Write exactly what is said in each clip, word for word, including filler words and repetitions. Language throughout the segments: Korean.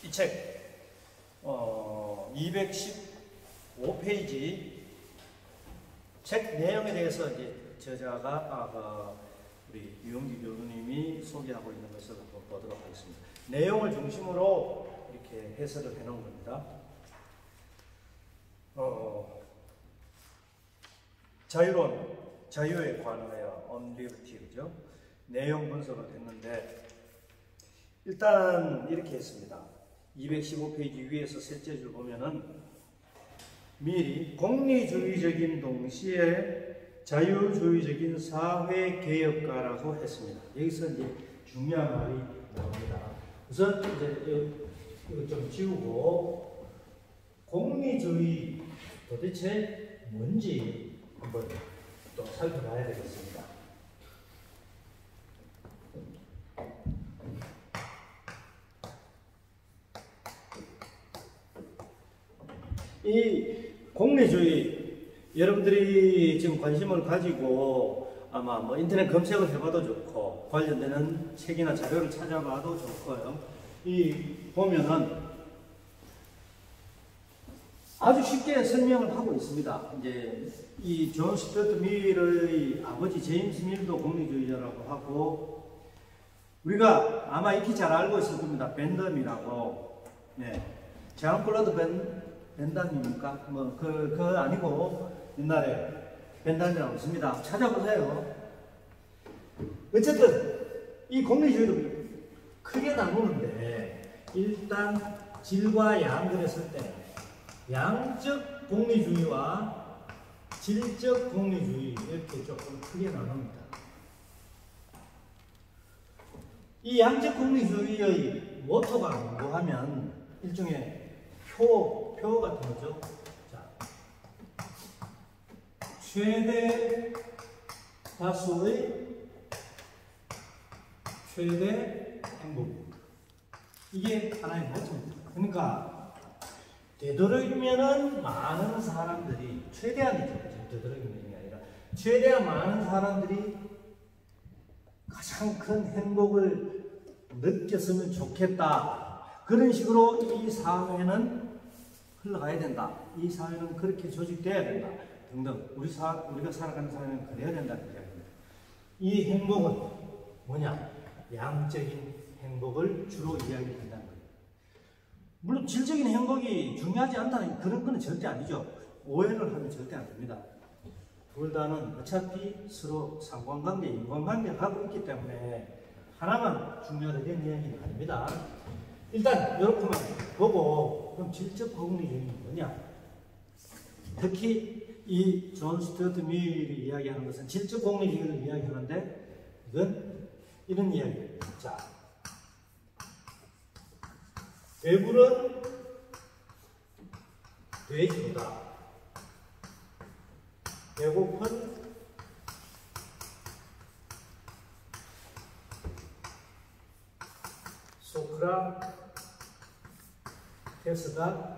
이 책 어, 이백십오 페이지 책 내용에 대해서 이제 저자가 아, 우리 유영기 교수님이 소개하고 있는 것을 한번 보도록 하겠습니다. 내용을 중심으로 이렇게 해설을 해놓은 겁니다. 어, 자유론, 자유에 관하여 on liberty, 그죠? 내용 분석을 했는데 일단 이렇게 했습니다. 이백십오 페이지 위에서 셋째 줄 보면은 미리 공리주의적인 동시에 자유주의적인 사회개혁가라고 했습니다. 여기서 이제 중요한 말이 나옵니다. 우선 이제 이거 좀 지우고 공리주의 도대체 뭔지 한번 또 살펴봐야 되겠습니다. 이 공리주의, 여러분들이 지금 관심을 가지고 아마 뭐 인터넷 검색을 해봐도 좋고 관련되는 책이나 자료를 찾아봐도 좋고요. 이 보면은 아주 쉽게 설명을 하고 있습니다. 이제 이 존 스튜어트 밀의 아버지 제임스 밀도 공리주의자라고 하고, 우리가 아마 익히 잘 알고 있을 겁니다. 벤덤이라고. 네. 잔 클로드 벤 벤담입니까? 뭐, 그, 그 아니고, 옛날에 벤담이라고 있습니다. 찾아보세요. 어쨌든, 이 공리주의를 크게 나누는데, 일단, 질과 양 그랬을 때, 양적 공리주의와 질적 공리주의, 이렇게 조금 크게 나눕니다. 이 양적 공리주의의 모토가 뭔고 하면, 일종의 표, 표 같은 거죠. 자, 최대 다수의 최대 행복입니다. 이게 하나의 모토입니다. 그러니까 되도록이면은 많은 사람들이, 최대한이죠. 되도록이면 게 아니라 최대한 많은 사람들이 가장 큰 행복을 느꼈으면 좋겠다. 그런 식으로 이 사회는 흘러가야 된다. 이 사회는 그렇게 조직되어야 된다. 등등. 우리 사, 우리가 살아가는 사회는 그래야 된다는 이야기입니다. 이 행복은 뭐냐? 양적인 행복을 주로 이야기한다는 거예요. 물론 질적인 행복이 중요하지 않다는 그런 건 절대 아니죠. 오해를 하면 절대 안 됩니다. 둘 다는 어차피 서로 상관관계, 인간관계를 하고 있기 때문에 하나만 중요하다는 이야기는 아닙니다. 일단 이렇게만 보고, 그럼 질적 공리주의는 뭐냐? 특히 이 존 스튜어트 밀이 이야기하는 것은 질적 공리주의를 이야기하는데, 이건 이런 이야기예요. 자, 배부른 돼지보다 배고픈 소크라테스가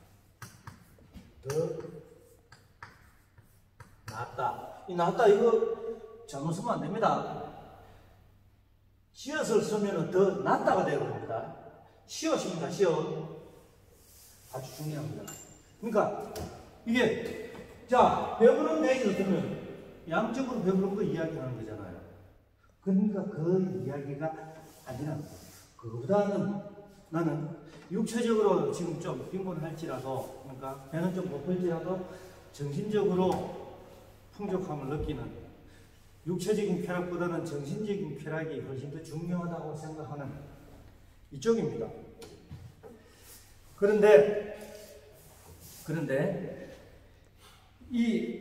더 낫다. 이 낫다 이거 잘못 쓰면 안 됩니다. 시옷을 쓰면 더 낫다가 되어버립니다. 시옷입니다. 시옷. 아주 중요합니다. 그러니까 이게, 자, 배부른 돼지를 쓰면 양적으로 배부른 거 이야기하는 거잖아요. 그러니까 그 이야기가 아니라 그거보다는 나는 육체적으로 지금 좀 빈곤할지라도, 그러니까 배는 좀 고플지라도 정신적으로 풍족함을 느끼는, 육체적인 쾌락보다는 정신적인 쾌락이 훨씬 더 중요하다고 생각하는 이쪽입니다. 그런데 그런데 이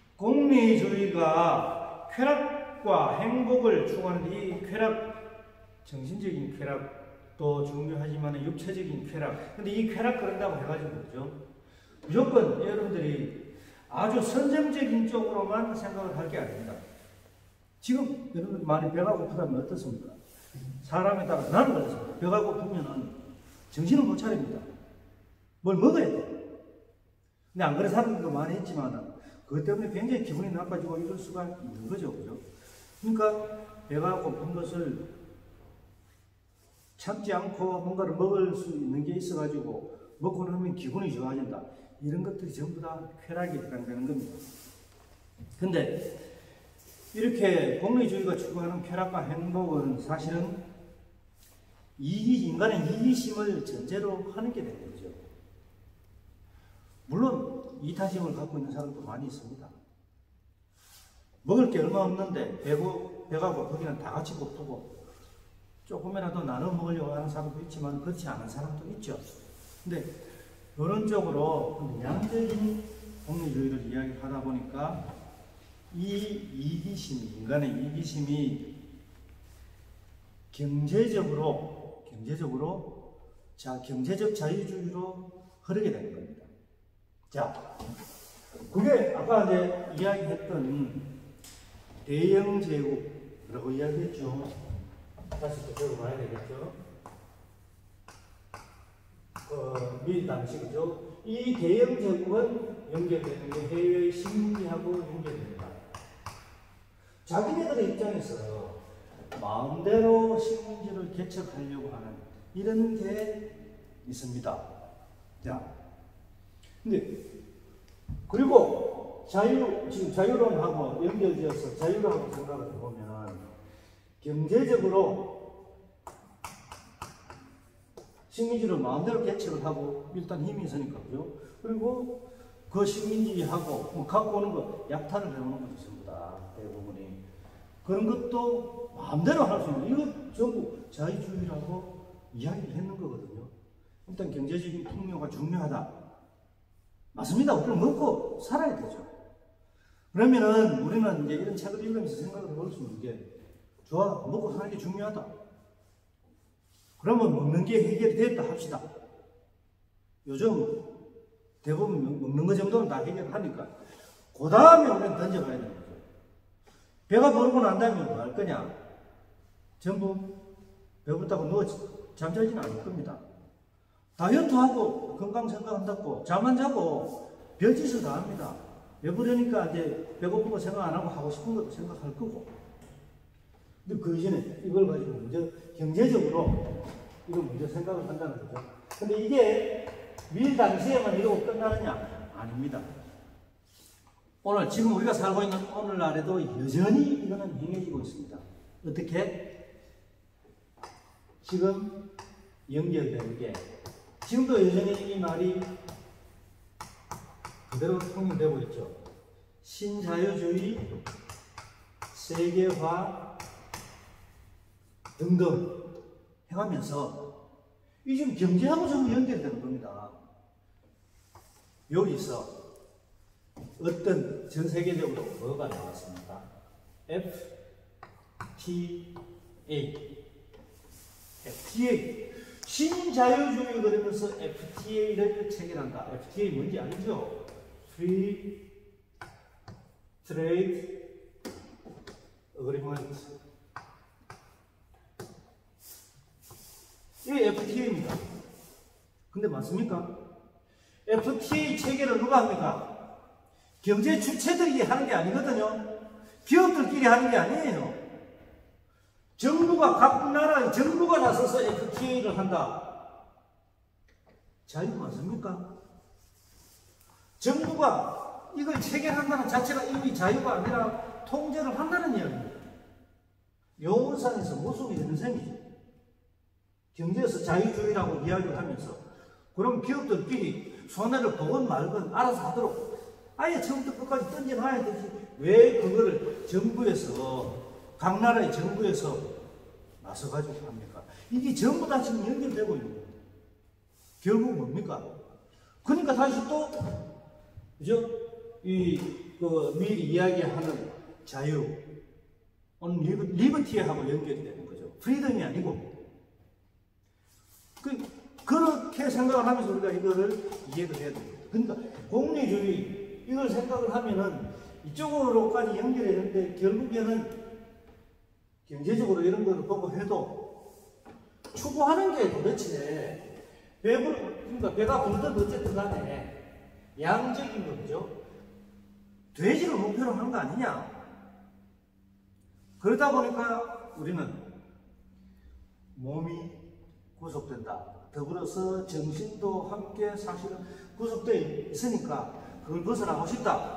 공리주의가 쾌락과 행복을 추구하는데, 이 쾌락, 정신적인 쾌락도 중요하지만 육체적인 쾌락, 근데 이 쾌락 그런다고 해가지고 그죠? 무조건 여러분들이 아주 선정적인 쪽으로만 생각을 할 게 아닙니다. 지금 여러분 많이 배가 고프다면 어떻습니까? 사람에 따라 나는 그렇습니다. 배가 고프면은 정신을 못 차립니다. 뭘 먹어야 돼. 근데 안 그런 사람들도 많이 있지만 그것 때문에 굉장히 기분이 나빠지고 이럴 수가 있는 거죠. 그죠? 그러니까 배가 고픈 것을 참지 않고 뭔가를 먹을 수 있는 게 있어가지고 먹고 나면 기분이 좋아진다. 이런 것들이 전부 다 쾌락에 해당되는 겁니다. 근데 이렇게 공리주의가 추구하는 쾌락과 행복은 사실은 이기, 인간의 이기심을 전제로 하는 게 되는 거죠. 물론 이타심을 갖고 있는 사람도 많이 있습니다. 먹을 게 얼마 없는데 배고, 배가 고프기는 다 같이 고프고 조금이라도 나눠 먹으려고 하는 사람도 있지만 그렇지 않은 사람도 있죠. 근데 그런 쪽으로 양적인 공리주의를 이야기하다 보니까 이 이기심이, 인간의 이기심이 경제적으로, 경제적으로, 자, 경제적 자유주의로 흐르게 되는 겁니다. 자, 그게 아까 이제 이야기했던 대영제국이라고 이야기했죠. 다시 또 적어봐야 되겠죠. 어, 미 당시죠. 이 대영제국은 연결되는 게 해외 식민지하고 연결됩니다. 자기네들의 입장에서 마음대로 식민지를 개척하려고 하는 이런 게 있습니다. 자, 근데 그리고 자유, 지금 자유론하고 연결되어서 자유론하고 생각을 해보면 경제적으로 식민지를 마음대로 개척을 하고 일단 힘이 있으니까 그죠? 그리고 그 식민지하고 뭐 갖고 오는 거 약탈을 해오는 거죠. 전부 다 대부분이 그런 것도 마음대로 할 수 있는 이거 전부 자유주의라고 이야기를 했는 거거든요. 일단 경제적인 풍요가 중요하다. 맞습니다. 우리는 먹고 살아야 되죠. 그러면은 우리는 이제 이런 책을 읽으면서 생각을 해볼 수 있는 게 좋아, 먹고 사는 게 중요하다. 그러면 먹는 게 해결이 됐다 합시다. 요즘 대부분 먹는 거 정도는 다 해결하니까 그 다음에 우리는 던져봐야 되는 거죠. 배가 부르고 난 다음에 뭐 할 거냐? 전부 배고프다고 누워 잠자지는 않을 겁니다. 다이어트하고 건강 생각한다고 잠 안 자고 별짓을 다 합니다. 배부르니까 이제 배고픈 거 생각 안 하고 하고 싶은 것도 생각할 거고. 근데 그 이전에 이걸 가지고 먼저 경제적으로 이걸 먼저 생각을 한다는 거죠. 근데 이게 밀 당시에만 이러고 끝나느냐? 아닙니다. 오늘 지금 우리가 살고 있는 오늘날에도 여전히 이거는 행해지고 있습니다. 어떻게? 지금 연결되는 게 지금도 여전히 이 말이 그대로 통용되고 있죠. 신자유주의, 세계화 등등 해가면서 이 지금 경제하고 전부 연결되는 겁니다. 여기서 어떤 전 세계적으로 뭐가 나왔습니까? 에프 티 에이. 에프 티 에이. 신자유주의 그러면서 에프 티 에이를 체결한다. 에프 티 에이 뭔지 알죠? Free Trade Agreement. 이게 에프 티 에이입니다. 근데 맞습니까? 에프 티 에이 체결을 누가 합니까? 경제 주체들이 하는 게 아니거든요. 기업들끼리 하는 게 아니에요. 정부가, 각 나라의 정부가 나서서 에프 티 에이를 한다. 자유 맞습니까? 정부가 이걸 체결한다는 자체가 이미 자유가 아니라 통제를 한다는 이야기입니다. 용어상에서 모순이 되는 셈이죠. 경제에서 자유주의라고 이야기를 하면서 그럼 기업들끼리 손해를 보건 말건 알아서 하도록 아예 처음부터 끝까지 던져놔야 되지. 왜 그거를 정부에서, 각 나라의 정부에서 나서가지고 합니까? 이게 전부 다 지금 연결되고 있는 겁니다. 결국 뭡니까? 그러니까 다시 또, 그죠? 이, 그, 미리 이야기하는 자유, 오늘 리버, 리버티하고 연결이 되는 거죠. 프리덤이 아니고. 그, 그렇게 생각을 하면서 우리가 이거를 이해를 해야 됩니다. 그러니까 공리주의, 이걸 생각을 하면은 이쪽으로까지 연결했는데 결국에는 경제적으로 이런 거를 보고 해도 추구하는 게 도대체 배불, 그러니까 배가 부르든 어쨌든 간에 양적인 거죠. 돼지를 목표로 하는 거 아니냐. 그러다 보니까 우리는 몸이 구속된다. 더불어서 정신도 함께 사실은 구속되어 있으니까 그걸 벗어나고 싶다.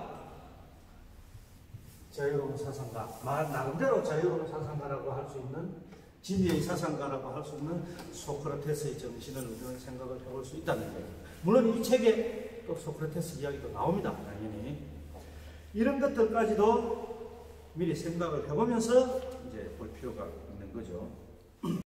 자유로운 사상가, 말 나름대로 자유로운 사상가라고 할 수 있는, 진리의 사상가라고 할 수 있는 소크라테스의 정신을 우리는 생각을 해볼 수 있다는 거예요. 물론 이 책에 또 소크라테스 이야기도 나옵니다. 당연히 이런 것들까지도 미리 생각을 해보면서 이제 볼 필요가 있는 거죠.